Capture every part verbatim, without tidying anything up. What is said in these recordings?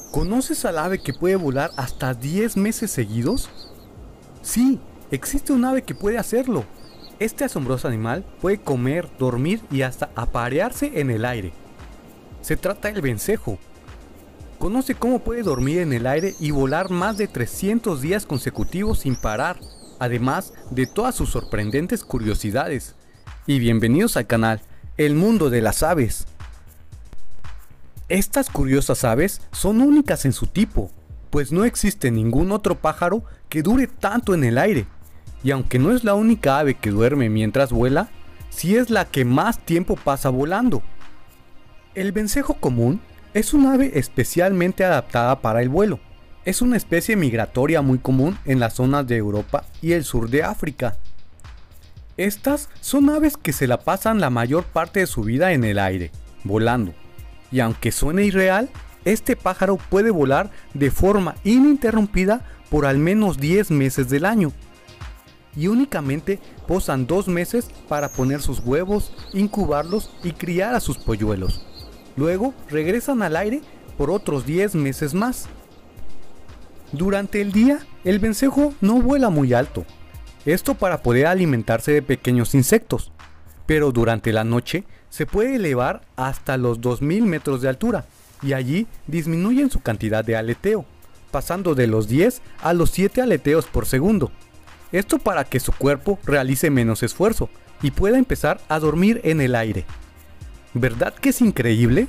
¿Conoces al ave que puede volar hasta diez meses seguidos? Sí, existe un ave que puede hacerlo. Este asombroso animal puede comer, dormir y hasta aparearse en el aire. Se trata del vencejo. Conoce cómo puede dormir en el aire y volar más de trescientos días consecutivos sin parar, además de todas sus sorprendentes curiosidades. Y bienvenidos al canal, El Mundo de las Aves. Estas curiosas aves son únicas en su tipo, pues no existe ningún otro pájaro que dure tanto en el aire. Y aunque no es la única ave que duerme mientras vuela, sí es la que más tiempo pasa volando. El vencejo común es un ave especialmente adaptada para el vuelo. Es una especie migratoria muy común en las zonas de Europa y el sur de África. Estas son aves que se la pasan la mayor parte de su vida en el aire, volando. Y aunque suene irreal, este pájaro puede volar de forma ininterrumpida por al menos diez meses del año. Y únicamente posan dos meses para poner sus huevos, incubarlos y criar a sus polluelos. Luego regresan al aire por otros diez meses más. Durante el día, el vencejo no vuela muy alto. Esto para poder alimentarse de pequeños insectos. Pero durante la noche se puede elevar hasta los dos mil metros de altura y allí disminuyen su cantidad de aleteo, pasando de los diez a los siete aleteos por segundo. Esto para que su cuerpo realice menos esfuerzo y pueda empezar a dormir en el aire. ¿Verdad que es increíble?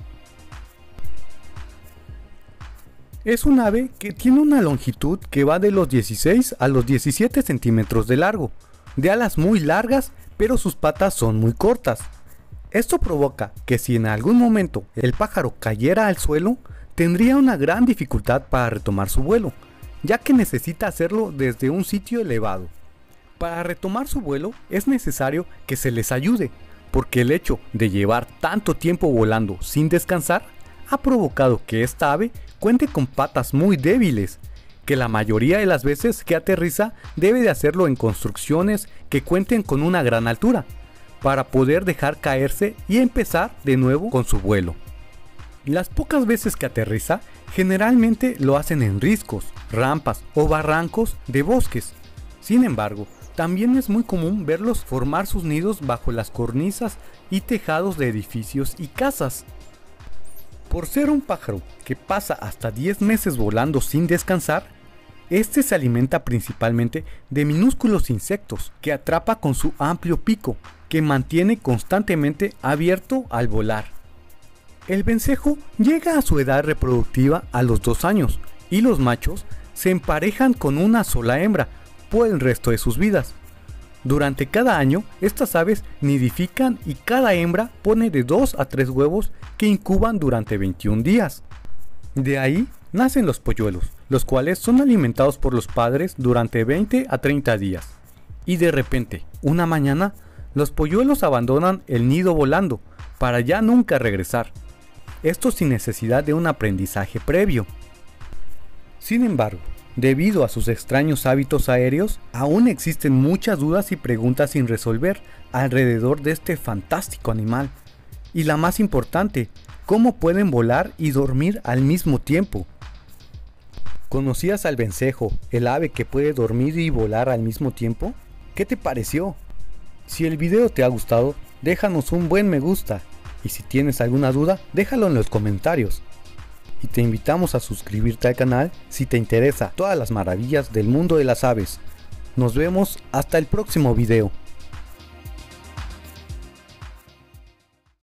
Es un ave que tiene una longitud que va de los dieciséis a los diecisiete centímetros de largo, de alas muy largas, pero sus patas son muy cortas. Esto provoca que si en algún momento el pájaro cayera al suelo, tendría una gran dificultad para retomar su vuelo, ya que necesita hacerlo desde un sitio elevado. Para retomar su vuelo es necesario que se les ayude, porque el hecho de llevar tanto tiempo volando sin descansar ha provocado que esta ave cuente con patas muy débiles, que la mayoría de las veces que aterriza debe de hacerlo en construcciones que cuenten con una gran altura, para poder dejar caerse y empezar de nuevo con su vuelo. Las pocas veces que aterriza, generalmente lo hacen en riscos, rampas o barrancos de bosques. Sin embargo, también es muy común verlos formar sus nidos bajo las cornisas y tejados de edificios y casas. Por ser un pájaro que pasa hasta diez meses volando sin descansar, este se alimenta principalmente de minúsculos insectos que atrapa con su amplio pico, que mantiene constantemente abierto al volar. El vencejo llega a su edad reproductiva a los dos años y los machos se emparejan con una sola hembra por el resto de sus vidas. Durante cada año, estas aves nidifican y cada hembra pone de dos a tres huevos que incuban durante veintiún días. De ahí nacen los polluelos, los cuales son alimentados por los padres durante veinte a treinta días. Y de repente, una mañana, los polluelos abandonan el nido volando para ya nunca regresar. Esto sin necesidad de un aprendizaje previo. Sin embargo, debido a sus extraños hábitos aéreos, aún existen muchas dudas y preguntas sin resolver alrededor de este fantástico animal. Y la más importante, ¿cómo pueden volar y dormir al mismo tiempo? ¿Conocías al vencejo, el ave que puede dormir y volar al mismo tiempo? ¿Qué te pareció? Si el video te ha gustado, déjanos un buen me gusta. Y si tienes alguna duda, déjalo en los comentarios. Y te invitamos a suscribirte al canal si te interesa todas las maravillas del mundo de las aves. Nos vemos hasta el próximo video.